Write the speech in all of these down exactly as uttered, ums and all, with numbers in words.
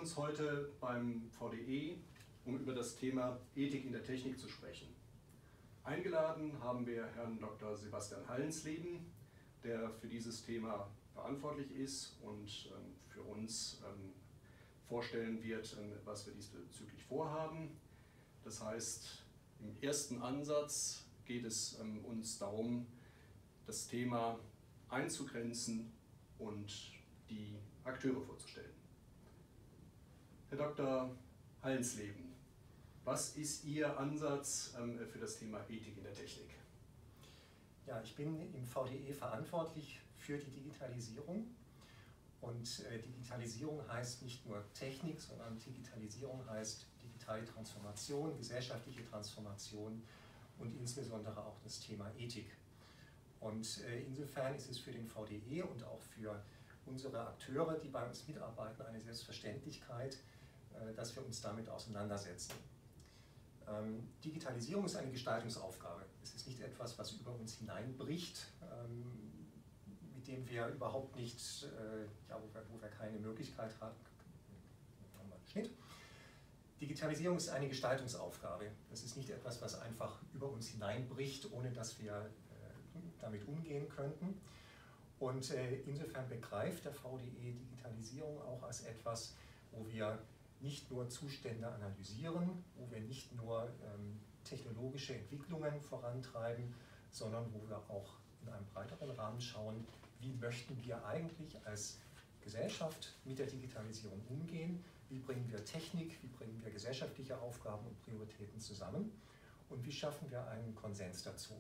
uns heute beim V D E, um über das Thema Ethik in der Technik zu sprechen. Eingeladen haben wir Herrn Doktor Sebastian Hallensleben, der für dieses Thema verantwortlich ist und ähm, für uns ähm, vorstellen wird, ähm, was wir diesbezüglich vorhaben. Das heißt, im ersten Ansatz geht es ähm, uns darum, das Thema einzugrenzen und die Akteure vorzustellen. Herr Doktor Hallensleben, was ist Ihr Ansatz ähm, für das Thema Ethik in der Technik? Ja, ich bin im V D E verantwortlich für die Digitalisierung. Und äh, Digitalisierung heißt nicht nur Technik, sondern Digitalisierung heißt digitale Transformation, gesellschaftliche Transformation und insbesondere auch das Thema Ethik. Und äh, insofern ist es für den V D E und auch für unsere Akteure, die bei uns mitarbeiten, eine Selbstverständlichkeit, äh, dass wir uns damit auseinandersetzen. Ähm, Digitalisierung ist eine Gestaltungsaufgabe. Es ist nicht etwas, was über uns hineinbricht, ähm, mit dem wir überhaupt nicht, äh, ja, wo wir, wo wir keine Möglichkeit haben. Schnitt. Digitalisierung ist eine Gestaltungsaufgabe. Das ist nicht etwas, was einfach über uns hineinbricht, ohne dass wir äh, damit umgehen könnten. Und äh, insofern begreift der V D E Digitalisierung auch als etwas, wo wir nicht nur Zustände analysieren, wo wir nicht nur ähm, technologische Entwicklungen vorantreiben, sondern wo wir auch in einem breiteren Rahmen schauen, wie möchten wir eigentlich als Gesellschaft mit der Digitalisierung umgehen, wie bringen wir Technik, wie bringen wir gesellschaftliche Aufgaben und Prioritäten zusammen und wie schaffen wir einen Konsens dazu.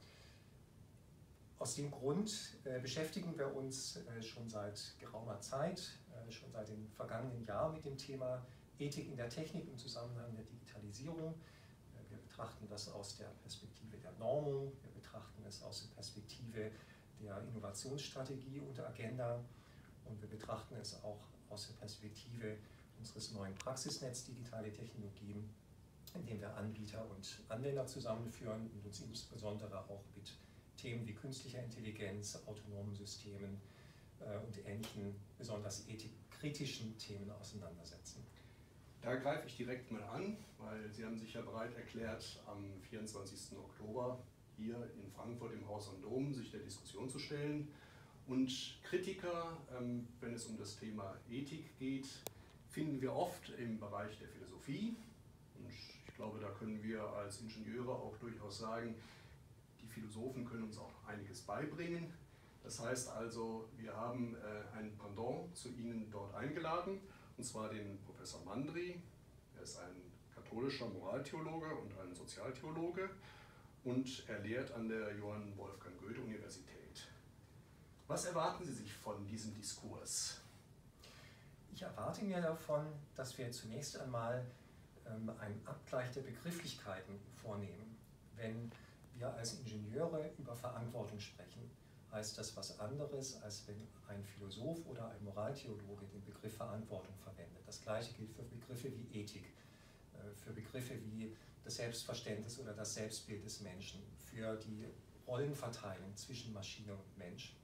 Aus dem Grund äh, beschäftigen wir uns äh, schon seit geraumer Zeit, äh, schon seit dem vergangenen Jahr mit dem Thema Ethik in der Technik im Zusammenhang der Digitalisierung. Äh, wir betrachten das aus der Perspektive der Normung, wir betrachten es aus der Perspektive der Innovationsstrategie und der Agenda und wir betrachten es auch aus der Perspektive unseres neuen Praxisnetz Digitale Technologien, in dem wir Anbieter und Anwender zusammenführen und uns insbesondere auch mit Themen wie künstlicher Intelligenz, autonomen Systemen äh, und ähnlichen besonders ethikkritischen Themen auseinandersetzen. Da greife ich direkt mal an, weil Sie haben sich ja bereit erklärt, am vierundzwanzigsten Oktober hier in Frankfurt im Haus am Dom sich der Diskussion zu stellen. Und Kritiker, ähm, wenn es um das Thema Ethik geht, finden wir oft im Bereich der Philosophie. Und ich glaube, da können wir als Ingenieure auch durchaus sagen, die Philosophen können uns auch einiges beibringen. Das heißt also, wir haben äh, ein Pendant zu Ihnen dort eingeladen, und zwar den Professor Mandry. Er ist ein katholischer Moraltheologe und ein Sozialtheologe und er lehrt an der Johann Wolfgang Goethe Universität. Was erwarten Sie sich von diesem Diskurs? Ich erwarte mir davon, dass wir zunächst einmal ähm, einen Abgleich der Begrifflichkeiten vornehmen. Wenn wir als Ingenieure über Verantwortung sprechen, heißt das was anderes, als wenn ein Philosoph oder ein Moraltheologe den Begriff Verantwortung verwendet. Das Gleiche gilt für Begriffe wie Ethik, für Begriffe wie das Selbstverständnis oder das Selbstbild des Menschen, für die Rollenverteilung zwischen Maschine und Mensch.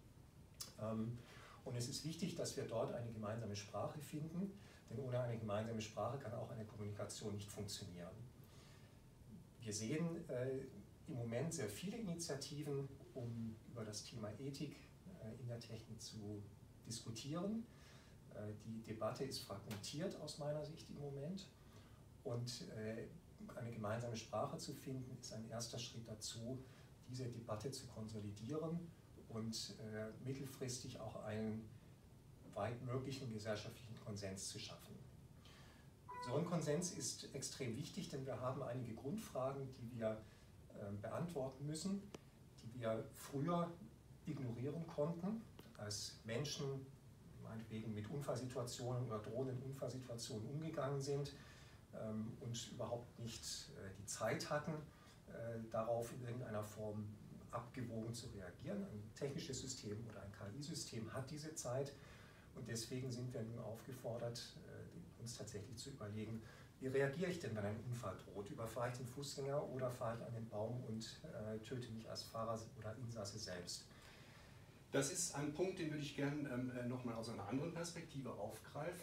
Und es ist wichtig, dass wir dort eine gemeinsame Sprache finden, denn ohne eine gemeinsame Sprache kann auch eine Kommunikation nicht funktionieren. Wir sehen äh, im Moment sehr viele Initiativen, um über das Thema Ethik äh, in der Technik zu diskutieren. Äh, die Debatte ist fragmentiert aus meiner Sicht im Moment und äh, eine gemeinsame Sprache zu finden, ist ein erster Schritt dazu, diese Debatte zu konsolidieren und äh, mittelfristig auch einen weit möglichen gesellschaftlichen Konsens zu schaffen. So ein Konsens ist extrem wichtig, denn wir haben einige Grundfragen, die wir äh, beantworten müssen, die wir früher ignorieren konnten, als Menschen meinetwegen mit Unfallsituationen oder drohenden Unfallsituationen umgegangen sind ähm, und überhaupt nicht äh, die Zeit hatten, äh, darauf in irgendeiner Form abgewogen zu reagieren. Ein technisches System oder ein K I-System hat diese Zeit und deswegen sind wir nun aufgefordert, uns tatsächlich zu überlegen, wie reagiere ich denn, wenn ein Unfall droht? Überfahre ich den Fußgänger oder fahre ich an den Baum und äh, töte mich als Fahrer oder Insasse selbst? Das ist ein Punkt, den würde ich gerne ähm, nochmal aus einer anderen Perspektive aufgreifen,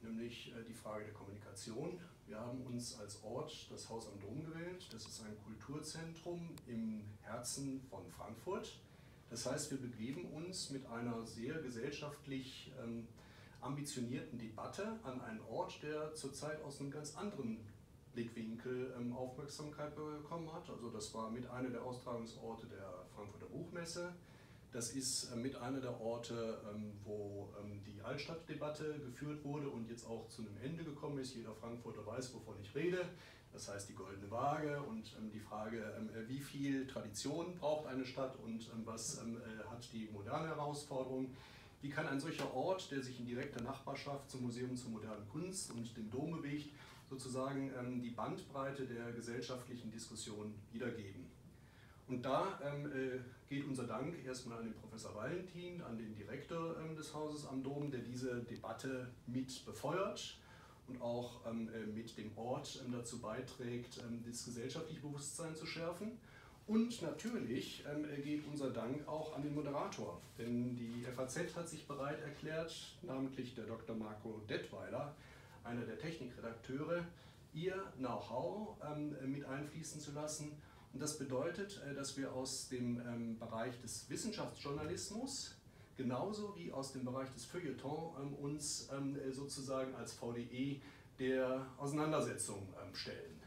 nämlich die Frage der Kommunikation. Wir haben uns als Ort das Haus am Dom gewählt. Das ist ein Kulturzentrum im Herzen von Frankfurt. Das heißt, wir begeben uns mit einer sehr gesellschaftlich ähm, ambitionierten Debatte an einen Ort, der zurzeit aus einem ganz anderen Blickwinkel ähm, Aufmerksamkeit bekommen hat. Also das war mit einer der Austragungsorte der Frankfurter Buchmesse. Das ist äh, mit einer der Orte, ähm, wo ähm, die Altstadtdebatte geführt wurde und jetzt auch zu einem Ende gekommen ist. Jeder Frankfurter weiß, wovon ich rede. Das heißt die Goldene Waage und ähm, die Frage, ähm, wie viel Tradition braucht eine Stadt und ähm, was ähm, äh, hat die moderne Herausforderung. Wie kann ein solcher Ort, der sich in direkter Nachbarschaft zum Museum zur modernen Kunst und dem Dom bewegt, sozusagen ähm, die Bandbreite der gesellschaftlichen Diskussion wiedergeben? Und da ähm, äh, geht unser Dank erstmal an den Professor Valentin, an den Direktor ähm, des Hauses am Dom, der diese Debatte mit befeuert und auch ähm, äh, mit dem Ort ähm, dazu beiträgt, ähm, das gesellschaftliche Bewusstsein zu schärfen. Und natürlich ähm, geht unser Dank auch an den Moderator, denn die F A Z hat sich bereit erklärt, namentlich der Doktor Marco Detweiler, einer der Technikredakteure, ihr Know-how ähm, mit einfließen zu lassen. Und das bedeutet, äh, dass wir aus dem ähm, Bereich des Wissenschaftsjournalismus genauso wie aus dem Bereich des Feuilleton ähm, uns ähm, sozusagen als V D E der Auseinandersetzung ähm, stellen.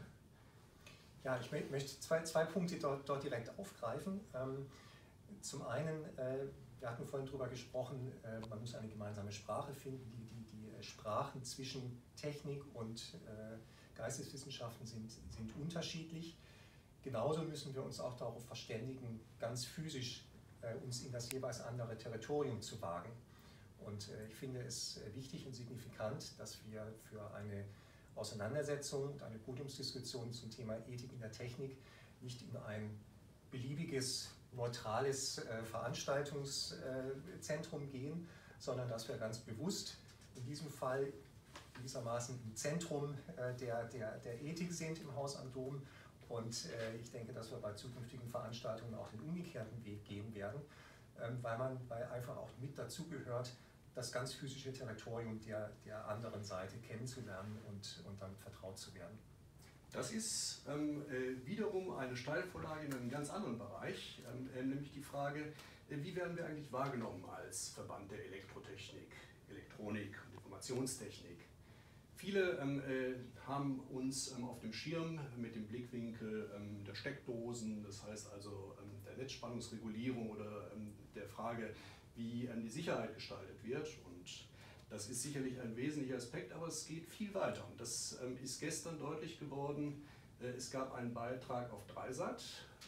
Ja, ich möchte zwei, zwei Punkte dort, dort direkt aufgreifen. Ähm, zum einen, äh, wir hatten vorhin darüber gesprochen, äh, man muss eine gemeinsame Sprache finden. Die, die, die Sprachen zwischen Technik und äh, Geisteswissenschaften sind, sind unterschiedlich. Genauso müssen wir uns auch darauf verständigen, ganz physisch äh, uns in das jeweils andere Territorium zu wagen. Und äh, ich finde es wichtig und signifikant, dass wir für eine Auseinandersetzung und eine Podiumsdiskussion zum Thema Ethik in der Technik nicht in ein beliebiges, neutrales äh, Veranstaltungszentrum äh, gehen, sondern dass wir ganz bewusst in diesem Fall gewissermaßen im Zentrum äh, der, der, der Ethik sind im Haus am Dom. Und äh, ich denke, dass wir bei zukünftigen Veranstaltungen auch den umgekehrten Weg gehen werden, ähm, weil man weil einfach auch mit dazugehört, das ganz physische Territorium der, der anderen Seite kennenzulernen und, und damit vertraut zu werden. Das ist ähm, äh, wiederum eine Steilvorlage in einem ganz anderen Bereich, ähm, äh, nämlich die Frage, äh, wie werden wir eigentlich wahrgenommen als Verband der Elektrotechnik, Elektronik und Informationstechnik. Viele ähm, äh, haben uns ähm, auf dem Schirm mit dem Blickwinkel ähm, der Steckdosen, das heißt also ähm, der Netzspannungsregulierung oder ähm, der Frage, wie ähm, die Sicherheit gestaltet wird. Und das ist sicherlich ein wesentlicher Aspekt, aber es geht viel weiter. Und das ähm, ist gestern deutlich geworden. Äh, es gab einen Beitrag auf Dreisat.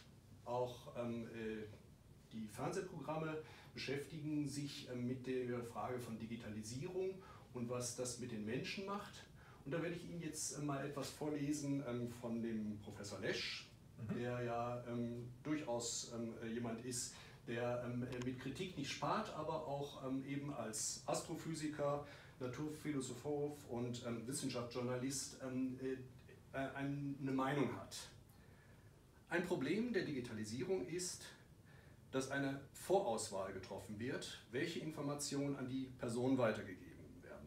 Auch ähm, äh, die Fernsehprogramme beschäftigen sich ähm, mit der Frage von Digitalisierung und was das mit den Menschen macht. Und da werde ich Ihnen jetzt äh, mal etwas vorlesen ähm, von dem Professor Lesch, mhm. der ja ähm, durchaus ähm, jemand ist, der ähm, mit Kritik nicht spart, aber auch ähm, eben als Astrophysiker, Naturphilosoph und ähm, Wissenschaftsjournalist ähm, äh, eine Meinung hat. Ein Problem der Digitalisierung ist, dass eine Vorauswahl getroffen wird, welche Informationen an die Person weitergegeben werden.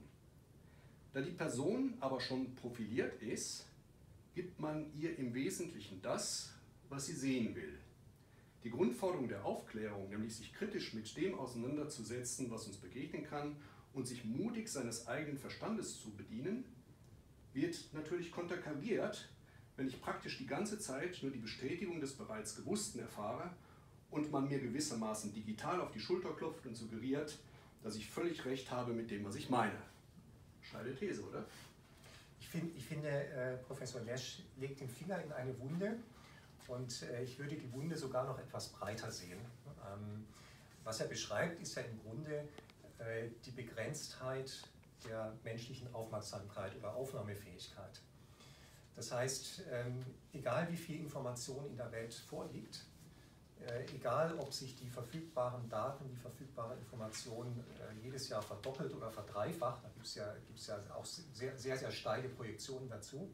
Da die Person aber schon profiliert ist, gibt man ihr im Wesentlichen das, was sie sehen will. Die Grundforderung der Aufklärung, nämlich sich kritisch mit dem auseinanderzusetzen, was uns begegnen kann und sich mutig seines eigenen Verstandes zu bedienen, wird natürlich konterkariert, wenn ich praktisch die ganze Zeit nur die Bestätigung des bereits Gewussten erfahre und man mir gewissermaßen digital auf die Schulter klopft und suggeriert, dass ich völlig recht habe mit dem, was ich meine. Steile These, oder? Ich, find, ich finde, äh, Professor Lesch legt den Finger in eine Wunde. Und äh, ich würde die Wunde sogar noch etwas breiter sehen. Ähm, was er beschreibt, ist ja im Grunde äh, die Begrenztheit der menschlichen Aufmerksamkeit oder Aufnahmefähigkeit. Das heißt, ähm, egal wie viel Information in der Welt vorliegt, äh, egal ob sich die verfügbaren Daten, die verfügbare Information äh, jedes Jahr verdoppelt oder verdreifacht, da gibt es ja, gibt's ja auch sehr, sehr, sehr steile Projektionen dazu,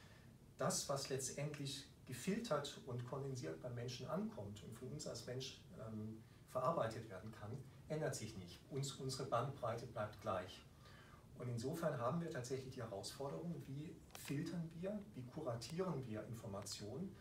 das, was letztendlich gefiltert und kondensiert beim Menschen ankommt und von uns als Mensch ähm, verarbeitet werden kann, ändert sich nicht. Uns, unsere Bandbreite bleibt gleich. Und insofern haben wir tatsächlich die Herausforderung, wie filtern wir, wie kuratieren wir Informationen.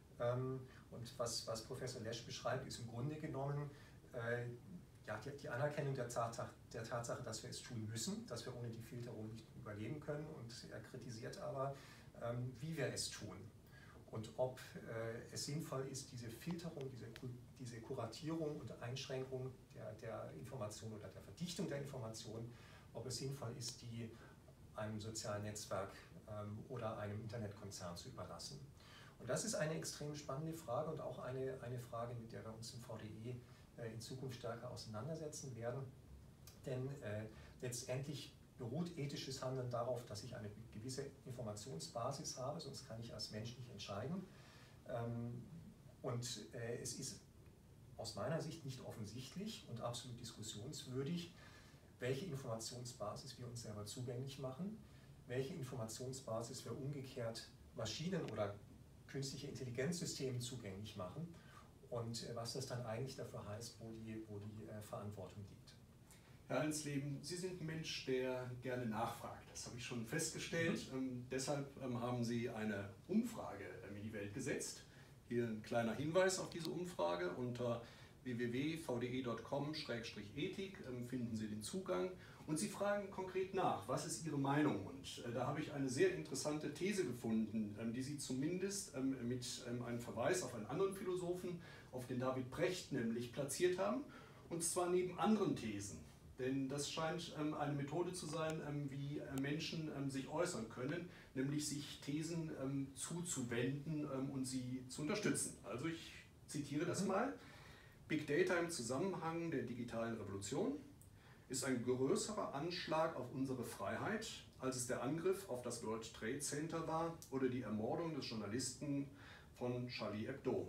Und was, was Professor Lesch beschreibt, ist im Grunde genommen äh, ja, die, die Anerkennung der Tatsache, der Tatsache, dass wir es tun müssen, dass wir ohne die Filterung nicht überleben können. Und er kritisiert aber, ähm, wie wir es tun und ob äh, es sinnvoll ist, diese Filterung, diese, diese Kuratierung und Einschränkung der, der Information oder der Verdichtung der Information, ob es sinnvoll ist, die einem sozialen Netzwerk ähm, oder einem Internetkonzern zu überlassen. Und das ist eine extrem spannende Frage und auch eine, eine Frage, mit der wir uns im V D E äh, in Zukunft stärker auseinandersetzen werden. Denn äh, letztendlich beruht ethisches Handeln darauf, dass ich eine gewisse Informationsbasis habe, sonst kann ich als Mensch nicht entscheiden. Ähm, und äh, es ist aus meiner Sicht nicht offensichtlich und absolut diskussionswürdig, welche Informationsbasis wir uns selber zugänglich machen, welche Informationsbasis wir umgekehrt Maschinen oder künstliche Intelligenzsysteme zugänglich machen und äh, was das dann eigentlich dafür heißt, wo die, wo die äh, Verantwortung liegt. Herr Allensleben, Sie sind ein Mensch, der gerne nachfragt. Das habe ich schon festgestellt. Mhm. Ähm, deshalb ähm, haben Sie eine Umfrage ähm, in die Welt gesetzt. Hier ein kleiner Hinweis auf diese Umfrage. Unter w w w punkt v d e punkt com Schrägstrich ethik ähm, finden Sie den Zugang. Und Sie fragen konkret nach, was ist Ihre Meinung? Und äh, da habe ich eine sehr interessante These gefunden, ähm, die Sie zumindest ähm, mit ähm, einem Verweis auf einen anderen Philosophen, auf den David Brecht nämlich, platziert haben. Und zwar neben anderen Thesen. Denn das scheint ähm, eine Methode zu sein, ähm, wie äh, Menschen ähm, sich äußern können, nämlich sich Thesen ähm, zuzuwenden ähm, und sie zu unterstützen. Also ich zitiere das mal. Big Data im Zusammenhang der digitalen Revolution ist ein größerer Anschlag auf unsere Freiheit, als es der Angriff auf das World Trade Center war oder die Ermordung des Journalisten von Charlie Hebdo.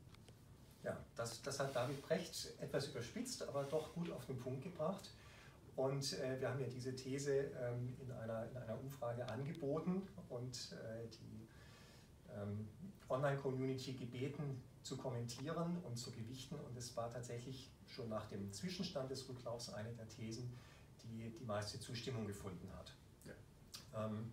Ja, das, das hat David Brecht etwas überspitzt, aber doch gut auf den Punkt gebracht. Und äh, wir haben ja diese These ähm, in, einer, in einer Umfrage angeboten und äh, die ähm, Online-Community gebeten zu kommentieren und zu gewichten. Und es war tatsächlich schon nach dem Zwischenstand des Rücklaufs eine der Thesen, die die meiste Zustimmung gefunden hat. Ja. Ähm,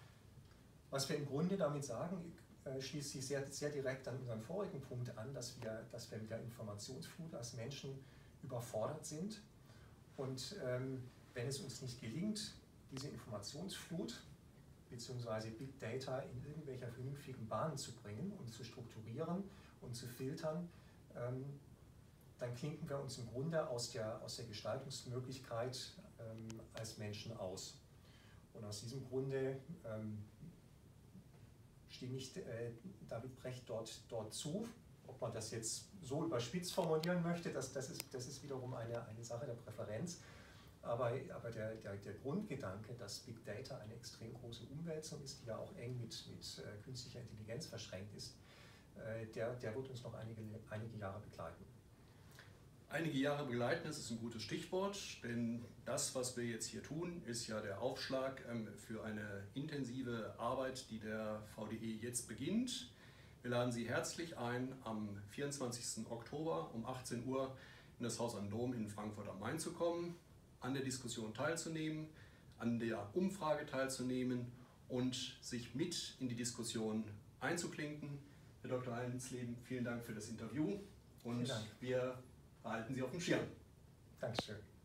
was wir im Grunde damit sagen, äh, schließt sich sehr, sehr direkt an unseren vorigen Punkt an, dass wir, dass wir mit der Informationsflut als Menschen überfordert sind. Und ähm, wenn es uns nicht gelingt, diese Informationsflut bzw. Big Data in irgendwelcher vernünftigen Bahnen zu bringen und zu strukturieren und zu filtern, ähm, dann klinken wir uns im Grunde aus der, aus der Gestaltungsmöglichkeit ähm, als Menschen aus. Und aus diesem Grunde ähm, stimme ich äh, David Brecht dort, dort zu. Ob man das jetzt so überspitzt formulieren möchte, das, das, ist, das ist wiederum eine, eine Sache der Präferenz. Aber, aber der, der, der Grundgedanke, dass Big Data eine extrem große Umwälzung ist, die ja auch eng mit, mit äh, künstlicher Intelligenz verschränkt ist, äh, der, der wird uns noch einige, einige Jahre begleiten. Einige Jahre begleiten, das ist ein gutes Stichwort, denn das, was wir jetzt hier tun, ist ja der Aufschlag ähm, für eine intensive Arbeit, die der V D E jetzt beginnt. Wir laden Sie herzlich ein, am vierundzwanzigsten Oktober um achtzehn Uhr in das Haus am Dom in Frankfurt am Main zu kommen, an der Diskussion teilzunehmen, an der Umfrage teilzunehmen und sich mit in die Diskussion einzuklinken. Herr Doktor Allensleben, vielen Dank für das Interview und wir behalten Sie auf dem Schirm. Dankeschön.